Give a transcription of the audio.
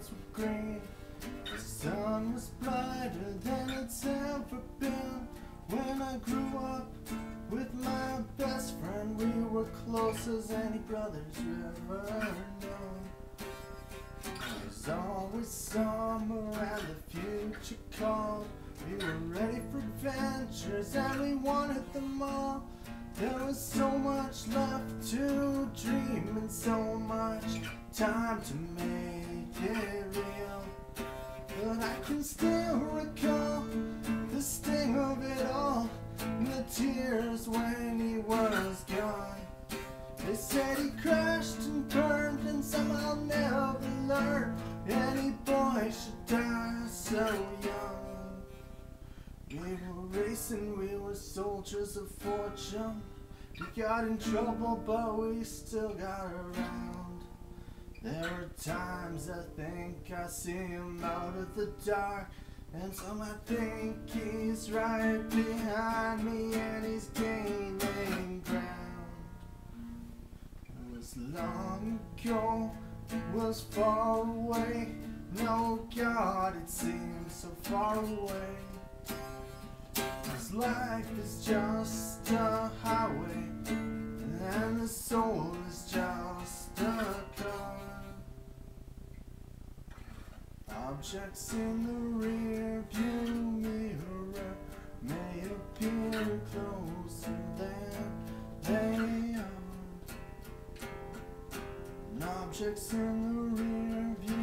fields were green. The sun was brighter than it's ever been. When I grew up with my best friend, we were close as any brothers you ever known. There's always summer and the future called. We were ready for adventures and we wanted them all. There was so much left to dream and so much time to make it real. But I can still recall the sting of it all and the tears when he was gone. They said he crashed and burned and somehow never learned any boy should die so young. We were racing, we were soldiers of fortune. We got in trouble, but we still got around. There are times I think I see him out of the dark, and some I think he's right behind me and he's gaining ground. It was long ago, it was far away. No, God, it seems so far away. This life is just a highway, and the soul is just a car. Objects in the rear view mirror may appear closer than they are. And objects in the rear view